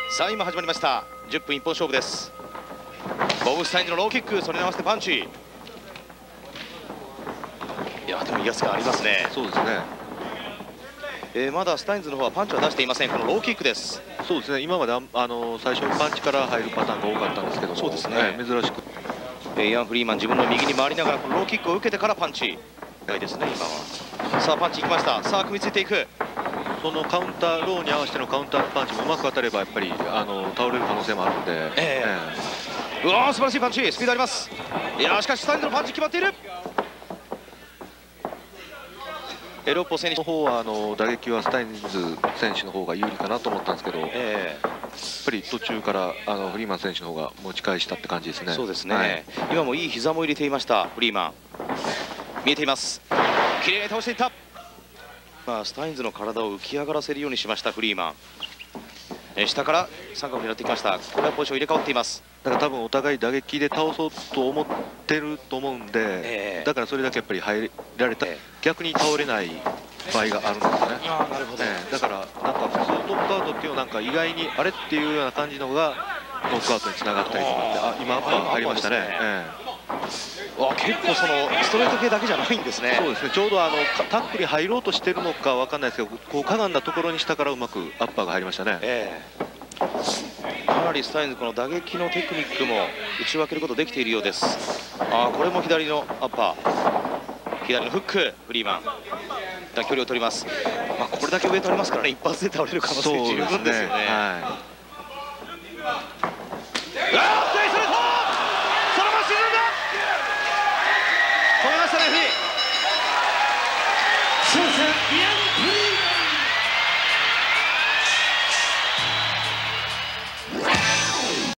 さあ今始まりました。10分一本勝負です。ボブ・スタインズのローキック、それに合わせてパンチ。いやでも威圧感ありますね。 そうですね。 まだスタインズの方はパンチは出していません。このローキックです。 そうですね。今まで最初パンチから入るパターンが多かったんですけども、 そうですね、 珍しくイアン・フリーマン、自分の右に回りながらこのローキックを受けてからパンチ。ないですね今は。さあパンチいきました。さあ組みついていく。 そのカウンター、ローに合わせてのカウンターパンチもうまく当たればやっぱり倒れる可能性もあるので、 うわー素晴らしいパンチ、スピードあります。いやーしかしスタインズのパンチ決まっている。ロッポ選手の方は打撃はスタインズ選手の方が有利かなと思ったんですけど、やっぱり途中からフリーマン選手の方が持ち返したって感じですね。 そうですね、今もいい膝も入れていましたフリーマン。見えています。綺麗に倒していった。スタインズの体を浮き上がらせるようにしましたフリーマン。下から三角を狙ってきました。これはポジション入れ替わっています。 だから多分お互い打撃で倒そうと思ってると思うんで、だからそれだけやっぱり入られた、逆に倒れない場合があるんですよね。 なるほど。 だからなんか普通ノックアウトっていうのはなんか意外にあれっていうような感じのがノックアウトにつながったりとかって、今アッパーが入りましたね。 結構そのストレート系だけじゃないんですね。 そうですね。ちょうどタックに入ろうとしてるのかわかんないですけど、こうかがんだところに下からうまくアッパーが入りましたね。 かなりスタインズこの打撃のテクニックも打ち分けることできているようです。これも左のアッパー、左のフック、フリーマン距離を取ります。これだけ上取りますからね、一発で倒れる可能性十分ですよね。